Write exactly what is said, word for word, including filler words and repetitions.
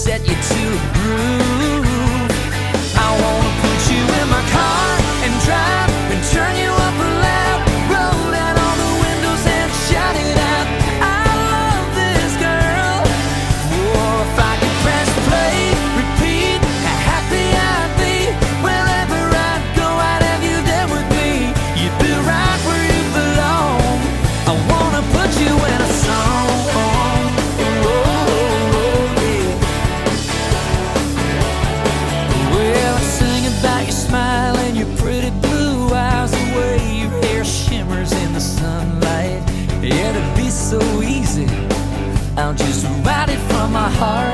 set you to a groove. I wanna put you in my car and drive and turn you up loud, roll down all the windows and shout it out. I love this girl. Oh, if I could press play, repeat, how happy I'd be. Wherever I'd go, I'd have you there with me. You'd be right where you belong. I wanna put you in a song. About your smile and your pretty blue eyes, the way your hair shimmers in the sunlight. Yeah, it'd be so easy. I'll just write it from my heart.